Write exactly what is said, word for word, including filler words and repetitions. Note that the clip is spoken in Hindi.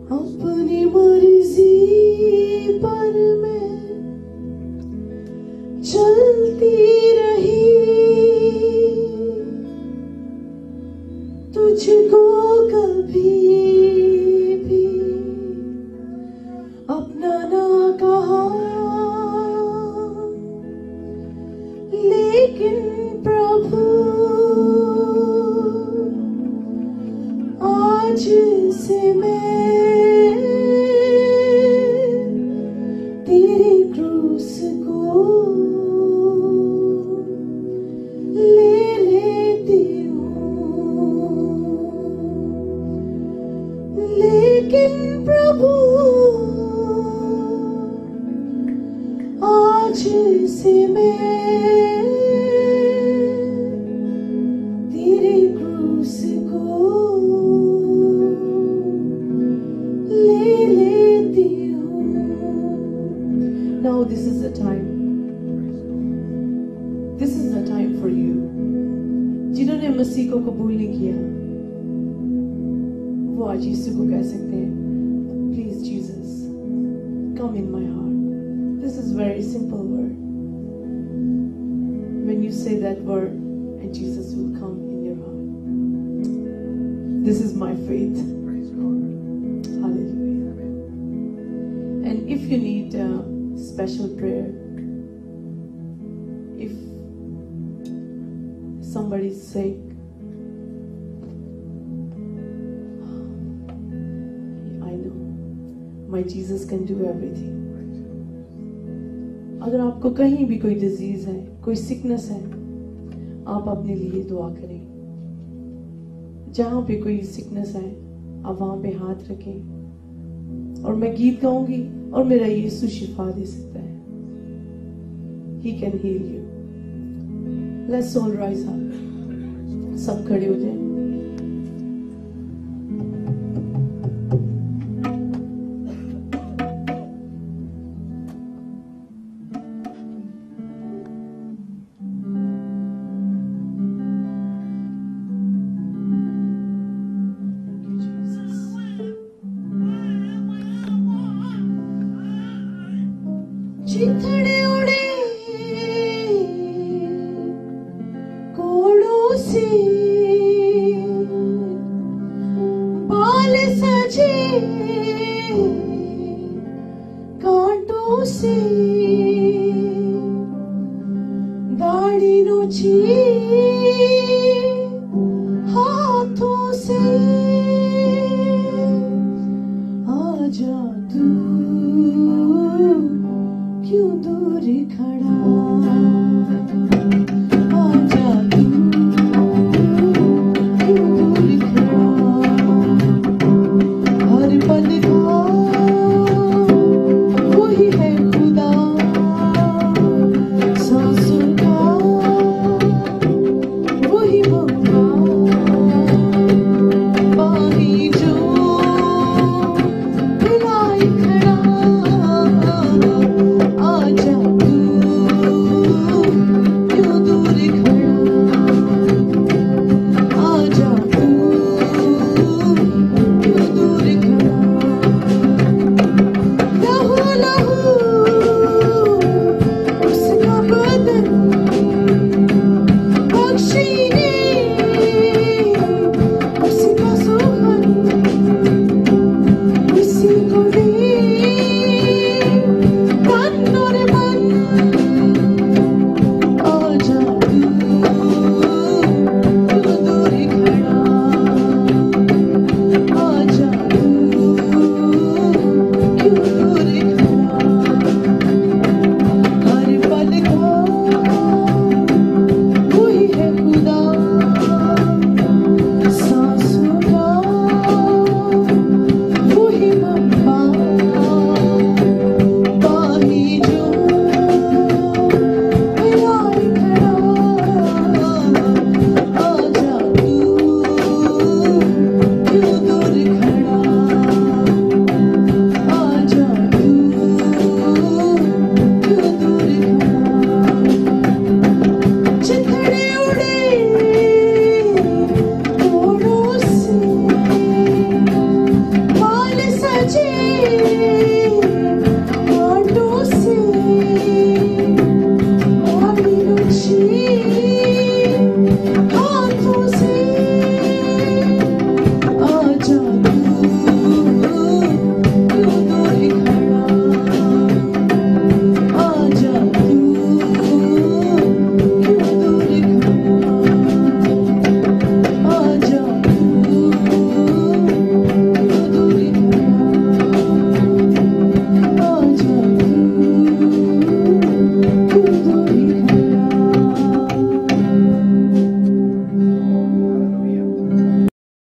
अपनी मर्जी पर मैं चलती रही, तुझको कभी भी अपना ना कहा, लेकिन प्रभु आज से मैं तेरे क्रूस को ले लेती हूँ, लेकिन प्रभु आज से मैं तेरे क्रूस को ले लेती हूँ। Now this is the time. This is the time for you. जिन्होंने मसीह को कबूल नहीं किया, वो आज यीशु को कह सकते हैं, Please Jesus, come in my heart. This is very simple word. When you say that word, and Jesus will come in your heart. This is my faith. Hallelujah. And if you need a special prayer, if somebody's sick, I know my Jesus can do everything. अगर आपको कहीं भी कोई डिजीज है, कोई सिकनेस है, आप अपने लिए दुआ करें। जहां पे कोई सिकनेस है, आप वहां पे हाथ रखें और मैं गीत गाऊंगी और मेरा यीशु शिफा दे सकता है। He can heal you. Let's all rise up. सब खड़े हो जाएं। चिथड़े उड़े कोड़ों से, बाल सजे कांटों से, दाढ़ी नोची हाथों से,